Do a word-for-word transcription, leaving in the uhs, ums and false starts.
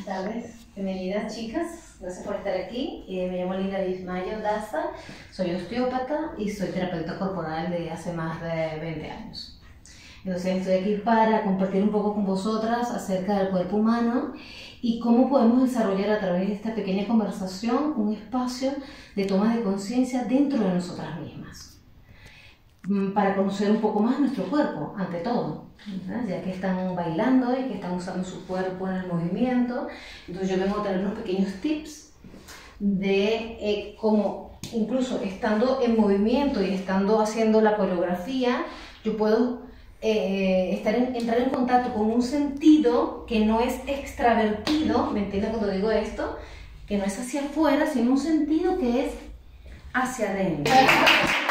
tardes, bienvenidas chicas, gracias por estar aquí. Eh, me llamo Linda Bismayo Daza, soy osteópata y soy terapeuta corporal de hace más de veinte años. Entonces estoy aquí para compartir un poco con vosotras acerca del cuerpo humano y cómo podemos desarrollar a través de esta pequeña conversación un espacio de toma de conciencia dentro de nosotras mismas, para conocer un poco más nuestro cuerpo, ante todo, ¿verdad? Ya que están bailando y que están usando su cuerpo en el movimiento. Entonces yo vengo a traer unos pequeños tips de eh, cómo, incluso estando en movimiento y estando haciendo la coreografía, yo puedo eh, estar en, entrar en contacto con un sentido que no es extravertido, ¿me entienden cuando digo esto? Que no es hacia afuera, sino un sentido que es hacia adentro.